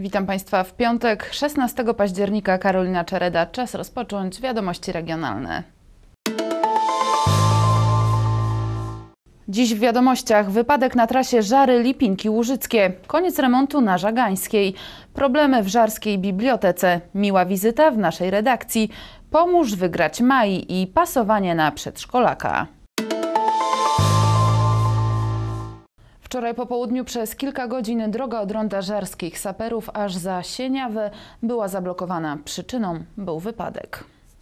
Witam Państwa w piątek, 16 października. Karolina Czereda. Czas rozpocząć wiadomości regionalne. Dziś w wiadomościach wypadek na trasie Żary-Lipinki-Łużyckie. Koniec remontu na Żagańskiej. Problemy w żarskiej bibliotece. Miła wizyta w naszej redakcji. Pomóż wygrać maj i pasowanie na przedszkolaka. Wczoraj po południu przez kilka godzin droga od ronda Żarskich Saperów aż za Sieniawę była zablokowana. Przyczyną był wypadek.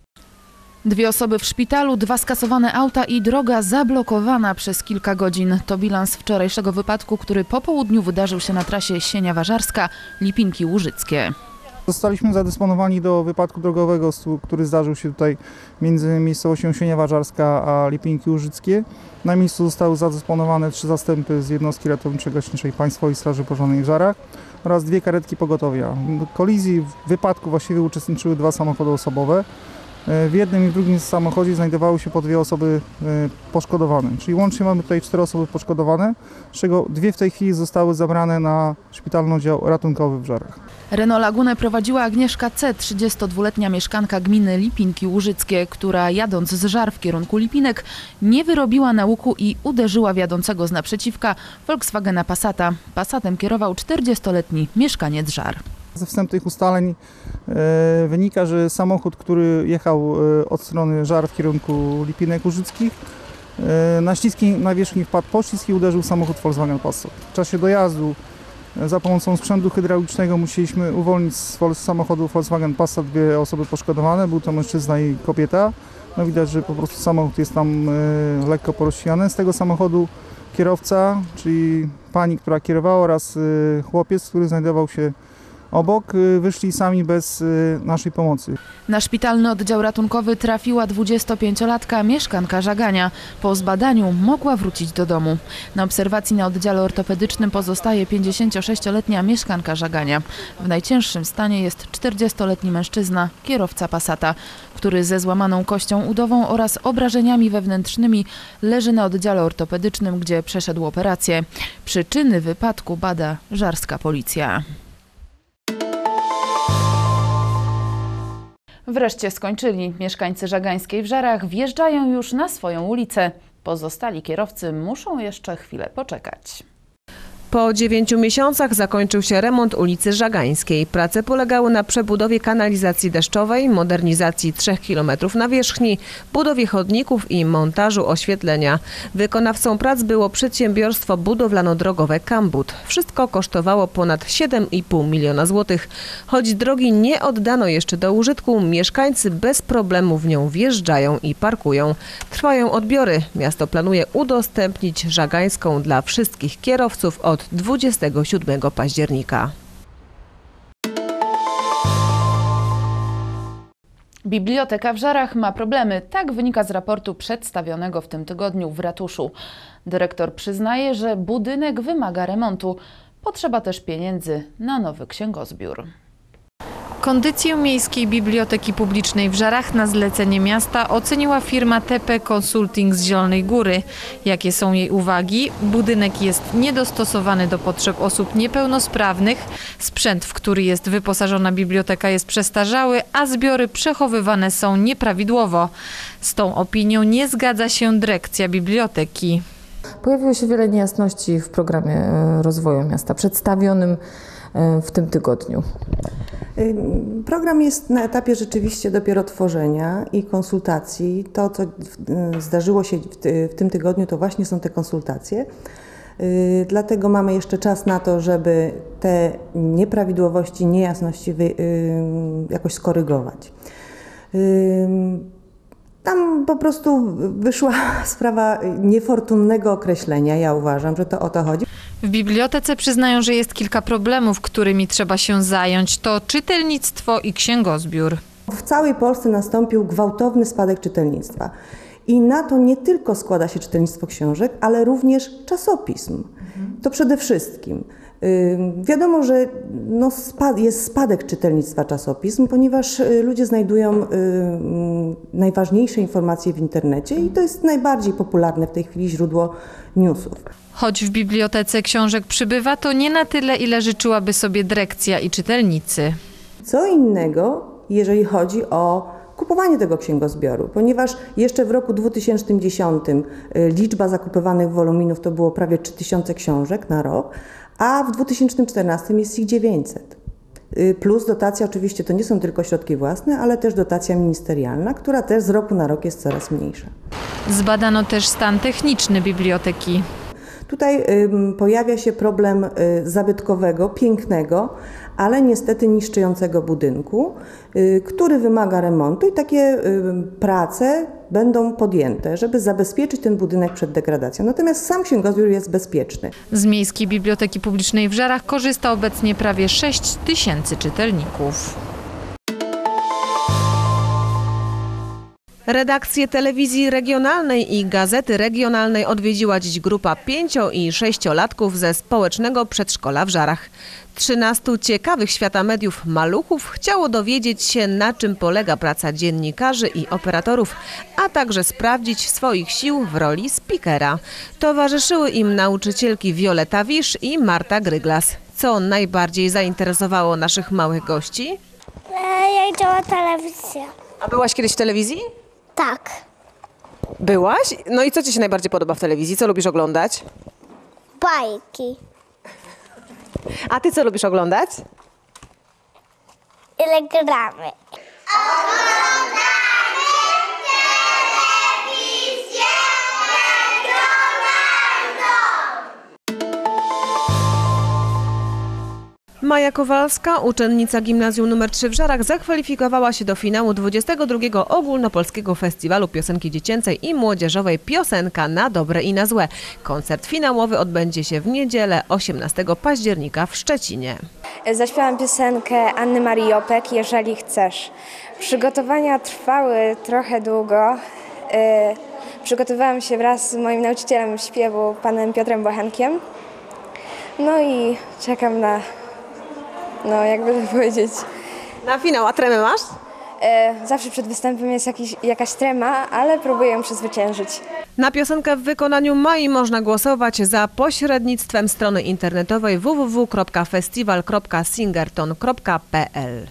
2 osoby w szpitalu, 2 skasowane auta i droga zablokowana przez kilka godzin. To bilans wczorajszego wypadku, który po południu wydarzył się na trasie Sieniawa-Żarska, Lipinki-Łużyckie. Zostaliśmy zadysponowani do wypadku drogowego, który zdarzył się tutaj między miejscowością Sieniawa-Żarska a Lipinki-Łużyckie. Na miejscu zostały zadysponowane 3 zastępy z jednostki ratowniczo-gaśniczej Państwowej Straży Pożarnej w Żarach oraz 2 karetki pogotowia. W kolizji, w wypadku właściwie uczestniczyły 2 samochody osobowe. W jednym i w drugim samochodzie znajdowały się po 2 osoby poszkodowane. Czyli łącznie mamy tutaj 4 osoby poszkodowane, z czego 2 w tej chwili zostały zabrane na szpitalny oddział ratunkowy w Żarach. Renault Lagunę prowadziła Agnieszka C., 32-letnia mieszkanka gminy Lipinki-Łużyckie, która jadąc z Żar w kierunku Lipinek nie wyrobiła na łuku i uderzyła w jadącego z naprzeciwka Volkswagena Passata. Passatem kierował 40-letni mieszkaniec Żar. Ze wstępnych ustaleń wynika, że samochód, który jechał od strony Żar w kierunku Lipinek Łużyckich, na śliskiej nawierzchni wpadł poślizg i uderzył samochód Volkswagen Passat. W czasie dojazdu za pomocą sprzętu hydraulicznego musieliśmy uwolnić z samochodu Volkswagen Passat 2 osoby poszkodowane. Był to mężczyzna i kobieta. No widać, że po prostu samochód jest tam lekko porozsijany. Z tego samochodu kierowca, czyli pani, która kierowała, oraz chłopiec, który znajdował się obok, wyszli sami bez naszej pomocy. Na szpitalny oddział ratunkowy trafiła 25-latka mieszkanka Żagania. Po zbadaniu mogła wrócić do domu. Na obserwacji na oddziale ortopedycznym pozostaje 56-letnia mieszkanka Żagania. W najcięższym stanie jest 40-letni mężczyzna, kierowca Passata, który ze złamaną kością udową oraz obrażeniami wewnętrznymi leży na oddziale ortopedycznym, gdzie przeszedł operację. Przyczyny wypadku bada żarska policja. Wreszcie skończyli. Mieszkańcy Żagańskiej w Żarach wjeżdżają już na swoją ulicę. Pozostali kierowcy muszą jeszcze chwilę poczekać. Po 9 miesiącach zakończył się remont ulicy Żagańskiej. Prace polegały na przebudowie kanalizacji deszczowej, modernizacji 3 km nawierzchni, budowie chodników i montażu oświetlenia. Wykonawcą prac było przedsiębiorstwo budowlano-drogowe Kambut. Wszystko kosztowało ponad 7,5 miliona złotych. Choć drogi nie oddano jeszcze do użytku, mieszkańcy bez problemu w nią wjeżdżają i parkują. Trwają odbiory. Miasto planuje udostępnić Żagańską dla wszystkich kierowców od 27 października. Biblioteka w Żarach ma problemy. Tak wynika z raportu przedstawionego w tym tygodniu w ratuszu. Dyrektor przyznaje, że budynek wymaga remontu. Potrzeba też pieniędzy na nowy księgozbiór. Kondycję Miejskiej Biblioteki Publicznej w Żarach na zlecenie miasta oceniła firma TP Consulting z Zielonej Góry. Jakie są jej uwagi? Budynek jest niedostosowany do potrzeb osób niepełnosprawnych, sprzęt, w który jest wyposażona biblioteka, jest przestarzały, a zbiory przechowywane są nieprawidłowo. Z tą opinią nie zgadza się dyrekcja biblioteki. Pojawiło się wiele niejasności w programie rozwoju miasta przedstawionym w tym tygodniu. Program jest na etapie rzeczywiście dopiero tworzenia i konsultacji. To, co zdarzyło się w tym tygodniu, to właśnie są te konsultacje. Dlatego mamy jeszcze czas na to, żeby te nieprawidłowości, niejasności jakoś skorygować. Tam po prostu wyszła sprawa niefortunnego określenia. Ja uważam, że to o to chodzi. W bibliotece przyznają, że jest kilka problemów, którymi trzeba się zająć. To czytelnictwo i księgozbiór. W całej Polsce nastąpił gwałtowny spadek czytelnictwa. I na to nie tylko składa się czytelnictwo książek, ale również czasopism. To przede wszystkim. Wiadomo, że jest spadek czytelnictwa czasopism, ponieważ ludzie znajdują najważniejsze informacje w internecie i to jest najbardziej popularne w tej chwili źródło newsów. Choć w bibliotece książek przybywa, to nie na tyle, ile życzyłaby sobie dyrekcja i czytelnicy. Co innego, jeżeli chodzi o kupowanie tego księgozbioru, ponieważ jeszcze w roku 2010 liczba zakupywanych woluminów to było prawie 3000 książek na rok, a w 2014 jest ich 900. Plus dotacja, oczywiście to nie są tylko środki własne, ale też dotacja ministerialna, która też z roku na rok jest coraz mniejsza. Zbadano też stan techniczny biblioteki. Tutaj pojawia się problem zabytkowego, pięknego, ale niestety niszczącego budynku, który wymaga remontu i takie prace będą podjęte, żeby zabezpieczyć ten budynek przed degradacją. Natomiast sam księgozbiór jest bezpieczny. Z Miejskiej Biblioteki Publicznej w Żarach korzysta obecnie prawie 6 000 czytelników. Redakcję telewizji regionalnej i gazety regionalnej odwiedziła dziś grupa 5- i 6-latków ze społecznego przedszkola w Żarach. 13 ciekawych świata mediów maluchów chciało dowiedzieć się, na czym polega praca dziennikarzy i operatorów, a także sprawdzić swoich sił w roli speakera. Towarzyszyły im nauczycielki Wioleta Wisz i Marta Gryglas. Co najbardziej zainteresowało naszych małych gości? Jak działa telewizja? A byłaś kiedyś w telewizji? Tak. Byłaś? No i co ci się najbardziej podoba w telewizji? Co lubisz oglądać? Bajki. A ty co lubisz oglądać? Ile gramy? Maja Kowalska, uczennica gimnazjum nr 3 w Żarach, zakwalifikowała się do finału 22. Ogólnopolskiego Festiwalu Piosenki Dziecięcej i Młodzieżowej Piosenka na dobre i na złe. Koncert finałowy odbędzie się w niedzielę 18 października w Szczecinie. Zaśpiewam piosenkę Anny Marii Jopek, Jeżeli chcesz. Przygotowania trwały trochę długo. Przygotowałam się wraz z moim nauczycielem śpiewu, panem Piotrem Bochenkiem. No i czekam na, jakby to powiedzieć. Na finał, a tremę masz? Zawsze przed występem jest jakaś trema, ale próbuję ją przezwyciężyć. Na piosenkę w wykonaniu Mai można głosować za pośrednictwem strony internetowej www.festiwal.singerton.pl.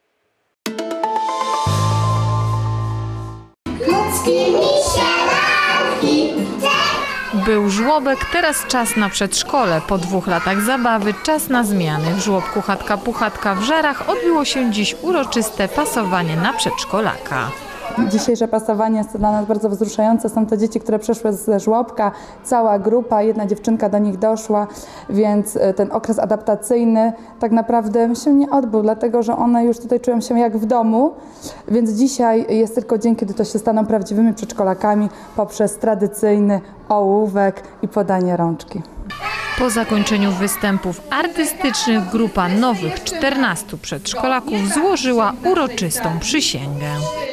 Był żłobek, teraz czas na przedszkole. Po 2 latach zabawy czas na zmiany. W żłobku Chatka Puchatka w Żarach odbyło się dziś uroczyste pasowanie na przedszkolaka. Dzisiejsze pasowanie jest dla nas bardzo wzruszające. Są to dzieci, które przeszły ze żłobka, cała grupa, jedna dziewczynka do nich doszła, więc ten okres adaptacyjny tak naprawdę się nie odbył, dlatego że one już tutaj czują się jak w domu, więc dzisiaj jest tylko dzień, kiedy to się staną prawdziwymi przedszkolakami poprzez tradycyjny ołówek i podanie rączki. Po zakończeniu występów artystycznych grupa nowych 14 przedszkolaków złożyła uroczystą przysięgę.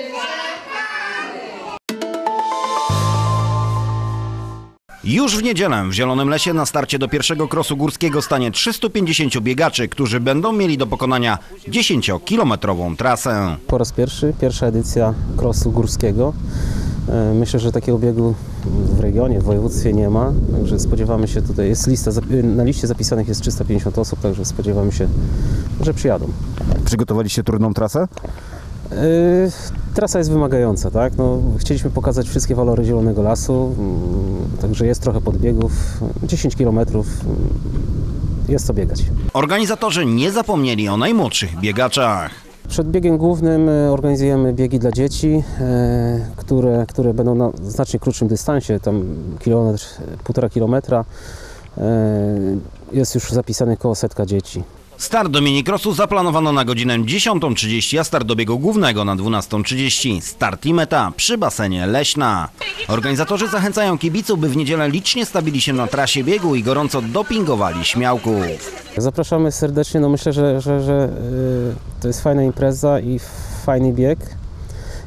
Już w niedzielę w Zielonym Lesie na starcie do pierwszego krosu górskiego stanie 350 biegaczy, którzy będą mieli do pokonania 10-kilometrową trasę. Po raz pierwsza edycja krosu górskiego. Myślę, że takiego biegu w regionie, w województwie nie ma, także spodziewamy się, tutaj jest lista, na liście zapisanych jest 350 osób, także spodziewamy się, że przyjadą. Przygotowaliście trudną trasę? Trasa jest wymagająca, tak? Chcieliśmy pokazać wszystkie walory Zielonego Lasu, także jest trochę podbiegów, 10 km jest co biegać. Organizatorzy nie zapomnieli o najmłodszych biegaczach. Przed biegiem głównym organizujemy biegi dla dzieci, które będą na znacznie krótszym dystansie, tam 1,5 kilometra. Jest już zapisanych około 100 dzieci. Start do minikrosu zaplanowano na godzinę 10:30, a start do biegu głównego na 12:30. Start i meta przy basenie Leśna. Organizatorzy zachęcają kibiców, by w niedzielę licznie stawili się na trasie biegu i gorąco dopingowali śmiałków. Zapraszamy serdecznie, myślę, że to jest fajna impreza i fajny bieg.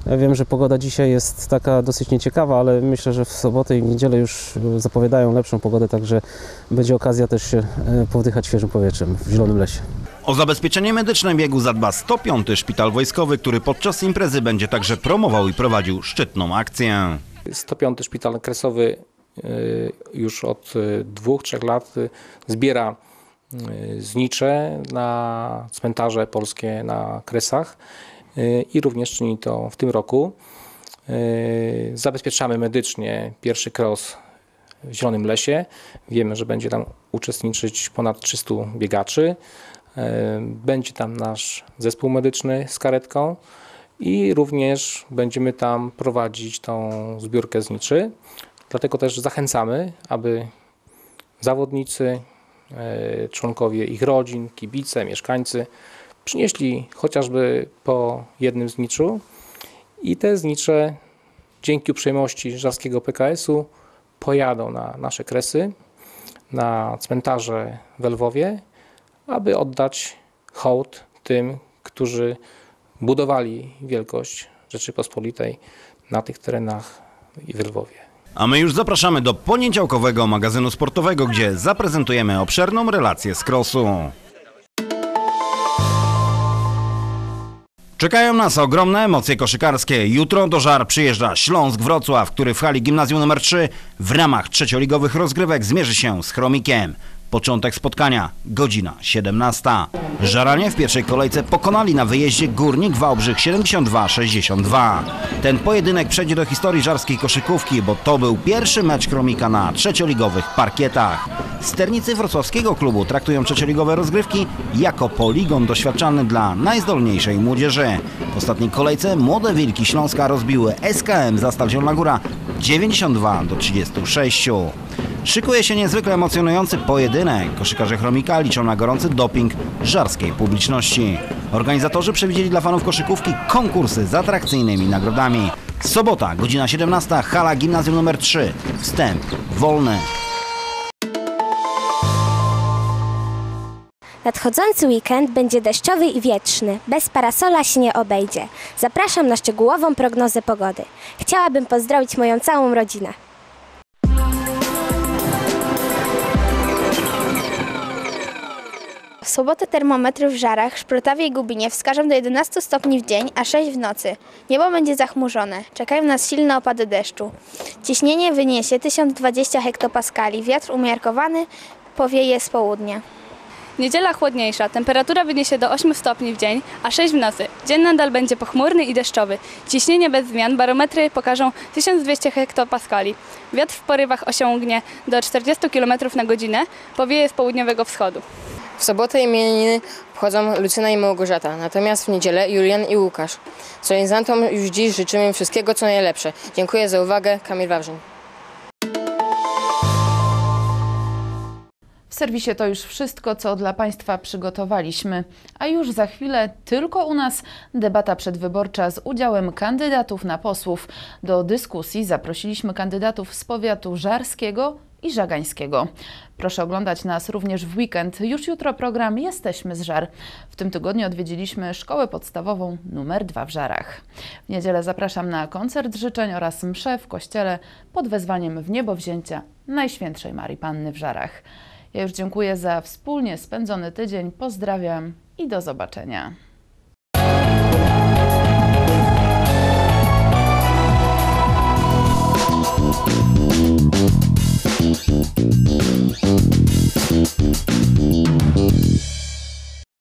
Ja wiem, że pogoda dzisiaj jest taka dosyć nieciekawa, ale myślę, że w sobotę i niedzielę już zapowiadają lepszą pogodę, także będzie okazja też się powdychać świeżym powietrzem w Zielonym Lesie. O zabezpieczenie medyczne biegu zadba 105. Szpital Wojskowy, który podczas imprezy będzie także promował i prowadził szczytną akcję. 105. Szpital Kresowy już od 2-3 lat zbiera znicze na cmentarze polskie na Kresach i również czyni to w tym roku. Zabezpieczamy medycznie pierwszy cross w Zielonym Lesie. Wiemy, że będzie tam uczestniczyć ponad 300 biegaczy. Będzie tam nasz zespół medyczny z karetką i również będziemy tam prowadzić tą zbiórkę zniczy. Dlatego też zachęcamy, aby zawodnicy, członkowie ich rodzin, kibice, mieszkańcy przynieśli chociażby po jednym zniczu i te znicze dzięki uprzejmości żarskiego PKS-u pojadą na nasze Kresy, na cmentarze w Lwowie, aby oddać hołd tym, którzy budowali wielkość Rzeczypospolitej na tych terenach i w Lwowie. A my już zapraszamy do poniedziałkowego magazynu sportowego, gdzie zaprezentujemy obszerną relację z crossu. Czekają nas ogromne emocje koszykarskie. Jutro do Żar przyjeżdża Śląsk Wrocław, który w hali Gimnazjum nr 3 w ramach trzecioligowych rozgrywek zmierzy się z Chromikiem. Początek spotkania, godzina 17. Żaranie w pierwszej kolejce pokonali na wyjeździe Górnik Wałbrzych 72-62. Ten pojedynek przejdzie do historii żarskiej koszykówki, bo to był pierwszy mecz Chromika na trzecioligowych parkietach. Sternicy wrocławskiego klubu traktują trzecioligowe rozgrywki jako poligon doświadczalny dla najzdolniejszej młodzieży. W ostatniej kolejce młode Wilki Śląska rozbiły SKM Zastaw Zielona Góra 92-36. Szykuje się niezwykle emocjonujący pojedynek. Koszykarze Chromika liczą na gorący doping żarskiej publiczności. Organizatorzy przewidzieli dla fanów koszykówki konkursy z atrakcyjnymi nagrodami. Sobota, godzina 17, hala Gimnazjum nr 3. Wstęp wolny. Nadchodzący weekend będzie deszczowy i wietrzny. Bez parasola się nie obejdzie. Zapraszam na szczegółową prognozę pogody. Chciałabym pozdrowić moją całą rodzinę. W sobotę termometry w Żarach, Szprotawie i Gubinie wskażą do 11 stopni w dzień, a 6 w nocy. Niebo będzie zachmurzone. Czekają nas silne opady deszczu. Ciśnienie wyniesie 1020 hektopaskali. Wiatr umiarkowany powieje z południa. Niedziela chłodniejsza. Temperatura wyniesie do 8 stopni w dzień, a 6 w nocy. Dzień nadal będzie pochmurny i deszczowy. Ciśnienie bez zmian. Barometry pokażą 1200 hektopaskali. Wiatr w porywach osiągnie do 40 km na godzinę. Powieje z południowego wschodu. W sobotę imieniny obchodzą Lucyna i Małgorzata, natomiast w niedzielę Julian i Łukasz. Solenizantom już dziś życzymy wszystkiego, co najlepsze. Dziękuję za uwagę. Kamil Wawrzyń. W serwisie to już wszystko, co dla Państwa przygotowaliśmy. A już za chwilę tylko u nas debata przedwyborcza z udziałem kandydatów na posłów. Do dyskusji zaprosiliśmy kandydatów z powiatu żarskiego i żagańskiego. Proszę oglądać nas również w weekend. Już jutro program Jesteśmy z Żar. W tym tygodniu odwiedziliśmy szkołę podstawową nr 2 w Żarach. W niedzielę zapraszam na koncert życzeń oraz mszę w kościele pod wezwaniem wniebowzięcia Najświętszej Marii Panny w Żarach. Ja już dziękuję za wspólnie spędzony tydzień. Pozdrawiam i do zobaczenia. Thank you.